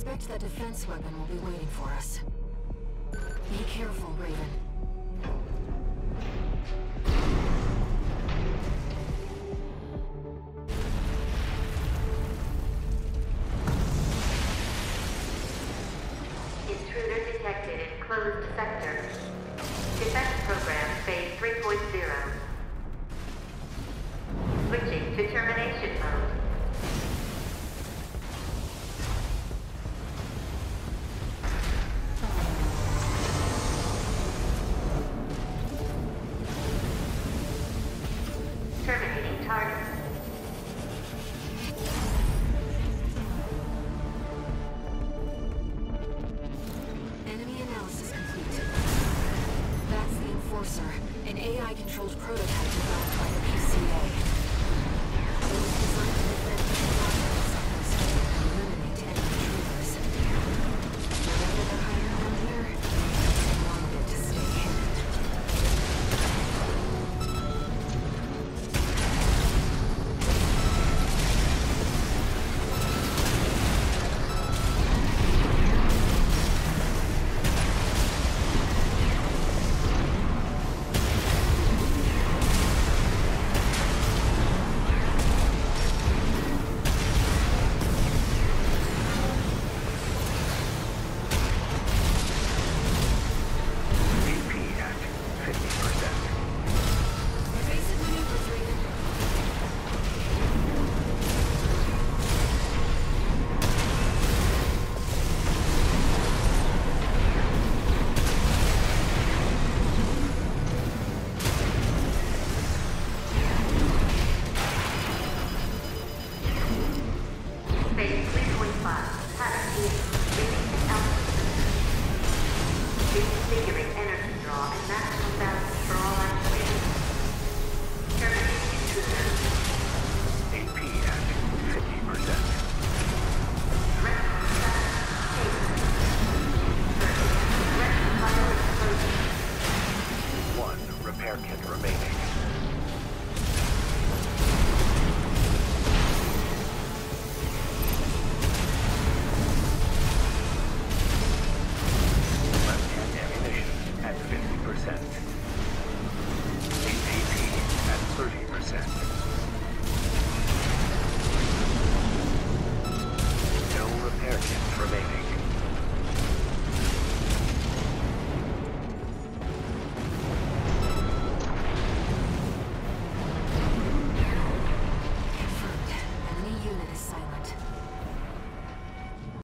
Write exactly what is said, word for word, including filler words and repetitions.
suspect that defense weapon will be waiting for us. Be careful, Raven. Intruder detected in closed sector. Defense program phase three point zero. Switching to termination mode. Terminating target. Enemy analysis complete. That's the Enforcer, an A I-controlled prototype developed by the P C A. It was designed to defend the progress of this and eliminate any intruders. Whatever they're hiding around here, they wanted it to stay hidden. Phase three point five. Pattern E. Reading altitude. Reconfiguring.